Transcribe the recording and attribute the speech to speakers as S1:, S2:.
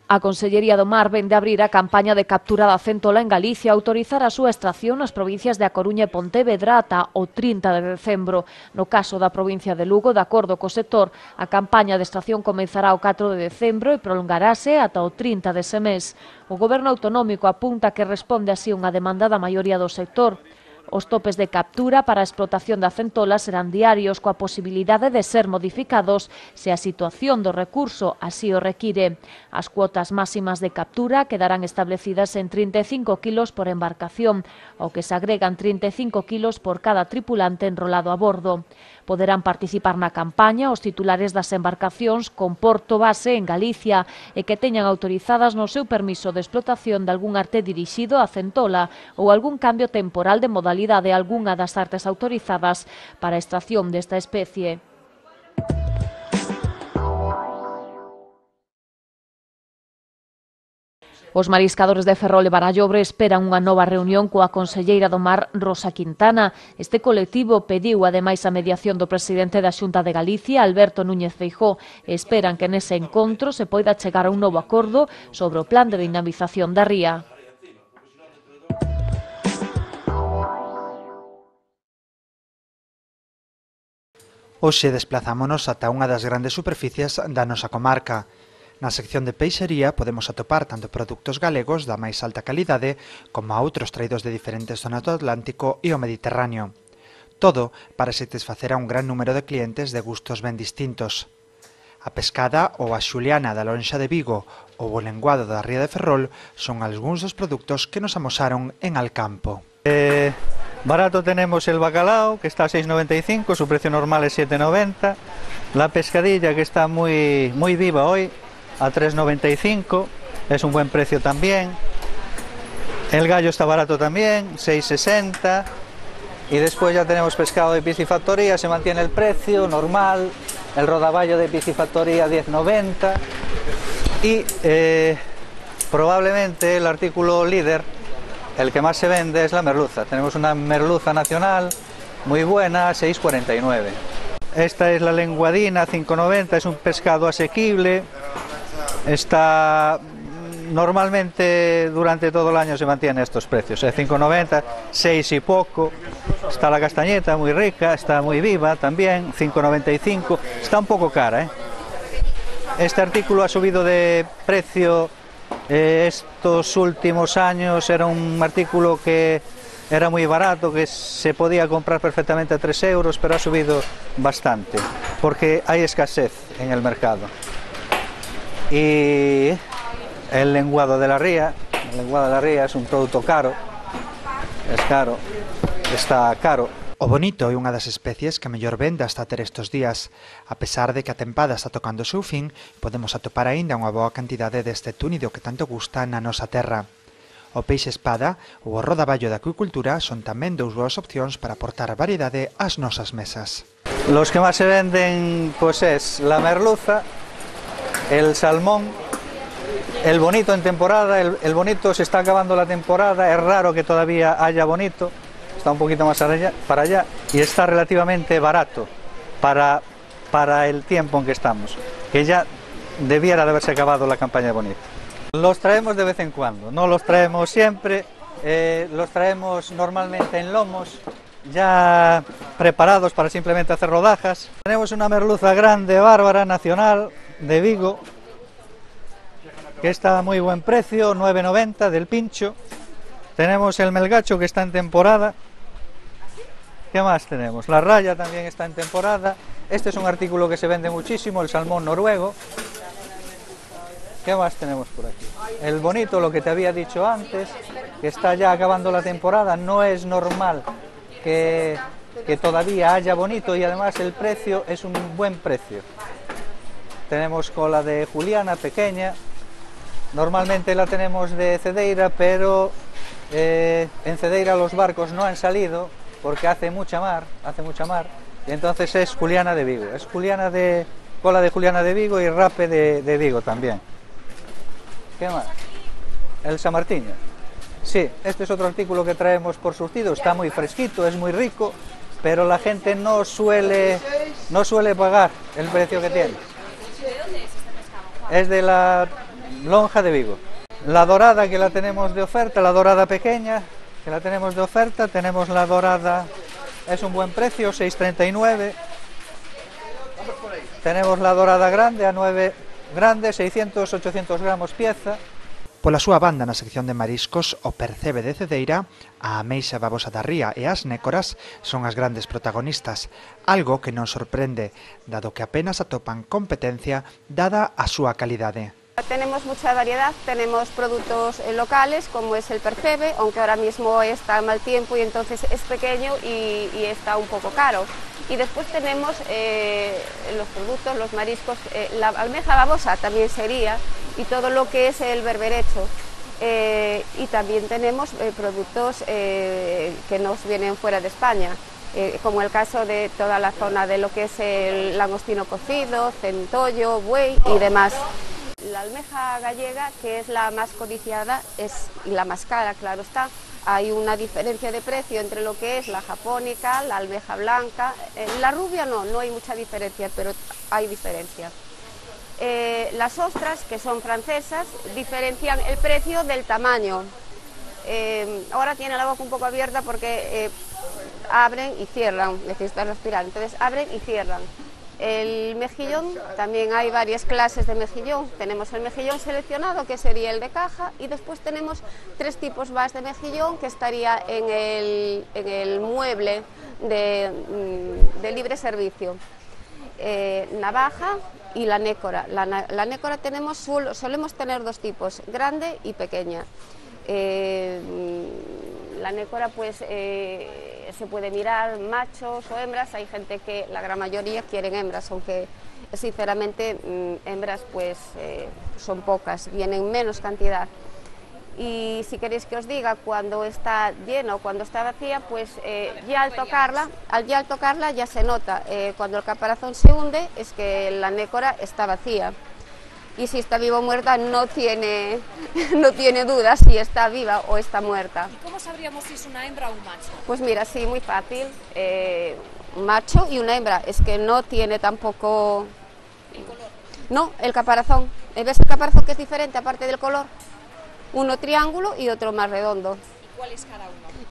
S1: A Consellería do Mar vende abrir a campaña de captura da centola en Galicia e autorizar a súa extracción nas provincias de A Coruña e Pontevedra ata o 30 de decembro. No caso da provincia de Lugo, de acordo co sector, a campaña de extracción comezará o 4 de decembro e prolongarase ata o 30 dese mes. O Goberno autonómico apunta que responde así unha demanda da maioría do sector. Os topes de captura para a explotación da centola serán diarios, coa posibilidade de ser modificados se a situación do recurso así o require. As cuotas máximas de captura quedarán establecidas en 35 kilos por embarcación, ao que se agregan 35 kilos por cada tripulante enrolado a bordo. Poderán participar na campaña os titulares das embarcacións con porto base en Galicia e que teñan autorizadas no seu permiso de explotación de algún arte dirixido á centola ou algún cambio temporal de modalidade a algunha das artes autorizadas para a extracción desta especie. Os mariscadores de Ferrol e Barallobre esperan unha nova reunión coa conselleira do Mar, Rosa Quintana. Este colectivo pediu ademais a mediación do presidente da Xunta de Galicia, Alberto Núñez Feijóo, e esperan que nese encontro se poida chegar a un novo acordo sobre o plan de dinamización da ría.
S2: Hoxe desplazámonos ata unha das grandes superficies da nosa comarca. Na sección de peixería podemos atopar tanto produtos galegos da máis alta calidade como a outros traídos de diferentes zonas do Atlántico e o Mediterráneo. Todo para satisfacer a un gran número de clientes de gustos ben distintos. A pescada ou a xuliana da lonxa de Vigo ou o lenguado da ría de Ferrol son algúns dos produtos que nos amosaron en Alcampo.
S3: Barato tenemos el bacalao, que está a 6,95, su precio normal es 7,90. La pescadilla, que está muy viva hoy, a 3,95, es un buen precio también. El gallo está barato también, 6,60. Y después ya tenemos pescado de piscifactoría, se mantiene el precio normal. El rodaballo de piscifactoría 10,90. Y probablemente el artículo líder, el que más se vende, es la merluza. Tenemos una merluza nacional muy buena, 6,49. Esta es la lenguadina, 5,90, es un pescado asequible. Está normalmente durante todo el año se mantiene estos precios, 5,90, 6 y poco. Está la castañeta muy rica, está muy viva también, 5,95. Está un poco cara, Este artículo ha subido de precio estos últimos años. Era un artículo que era muy barato, que se podía comprar perfectamente a 3 euros, pero ha subido bastante porque hay escasez en el mercado. Y el lenguado de la ría, es un producto caro, es caro, está caro.
S2: O bonito é unha das especies que mellor venda está a ter estos días. A pesar de que a tempada está tocando o seu fin, podemos atopar aínda unha boa cantidade deste túnido que tanto gusta na nosa terra. O peixe espada ou o rodaballo da acuicultura son tamén dous boas opcións para aportar variedade ás nosas mesas.
S3: Los que máis se venden pues es la merluza, el salmón, el bonito en temporada. El bonito se está acabando la temporada, es raro que todavía haya bonito, está un poquito más para allá y está relativamente barato para el tiempo en que estamos, que ya debiera de haberse acabado la campaña de bonito. Los traemos de vez en cuando, no los traemos siempre, los traemos normalmente en lomos, ya preparados para simplemente hacer rodajas. Tenemos una merluza grande, bárbara, nacional, de Vigo, que está a muy buen precio, 9,90 del pincho. Tenemos el melgacho, que está en temporada. ¿Qué más tenemos? La raya también está en temporada. Este es un artículo que se vende muchísimo, el salmón noruego. ¿Qué más tenemos por aquí? El bonito, lo que te había dicho antes, que está ya acabando la temporada. No es normal que todavía haya bonito, y además el precio es un buen precio. Tenemos cola de juliana pequeña, normalmente la tenemos de Cedeira, pero en Cedeira los barcos no han salido porque hace mucha mar, y entonces es juliana de Vigo, es cola de juliana de Vigo y rape de Vigo también. ¿Qué más? El samartiño. Sí, este es otro artículo que traemos por surtido, está muy fresquito, es muy rico, pero la gente no suele pagar el precio que tiene.
S4: ¿De dónde es este pescado, Juan?
S3: Es de la lonja de Vigo. La dorada que la tenemos de oferta, la dorada pequeña, que la tenemos de oferta, tenemos la dorada, es un buen precio, 6,39. Tenemos la dorada grande, a 9 grande, 600-800 gramos pieza.
S2: Pola súa banda, na sección de mariscos, o percebe de Cedeira, a ameixa babosa da ría e as nécoras son as grandes protagonistas, algo que non sorprende, dado que apenas atopan competencia dada a súa calidade.
S4: Tenemos mucha variedad, tenemos productos locales como es el percebe, aunque ahora mismo está mal tiempo y entonces es pequeño y está un poco caro. Y después tenemos los productos, los mariscos, la almeja babosa también sería, y todo lo que es el berberecho. Y también tenemos productos que nos vienen fuera de España, como el caso de toda la zona de lo que es el langostino cocido, centollo, buey y demás. La almeja gallega, que es la más codiciada y la más cara, claro está. Hay una diferencia de precio entre lo que es la japónica, la almeja blanca. La rubia no hay mucha diferencia, pero hay diferencia. Las ostras, que son francesas, diferencian el precio del tamaño. Ahora tiene la boca un poco abierta porque abren y cierran, necesitan respirar, entonces abren y cierran. El mejillón, también hay varias clases de mejillón. Tenemos el mejillón seleccionado, que sería el de caja, y después tenemos 3 tipos más de mejillón, que estaría en el mueble de libre servicio. Navaja y la nécora. La nécora solemos tener 2 tipos, grande y pequeña. La nécora pues se puede mirar machos o hembras. Hay gente que la gran mayoría quieren hembras, aunque sinceramente hembras pues son pocas, vienen menos cantidad. Y si queréis que os diga cuando está llena o cuando está vacía, pues ya al tocarla ya se nota. Cuando el caparazón se hunde es que la nécora está vacía. Y si está viva o muerta no tiene duda si está viva o está muerta.
S5: ¿Y cómo sabríamos si es una hembra o un macho?
S4: Pues mira, sí, muy fácil. Un macho y una hembra. Es que no tiene tampoco...
S5: ¿El color?
S4: No, el caparazón. ¿Ves el caparazón que es diferente aparte del color? Uno triángulo y otro más redondo.
S5: ¿Y cuál es cada uno?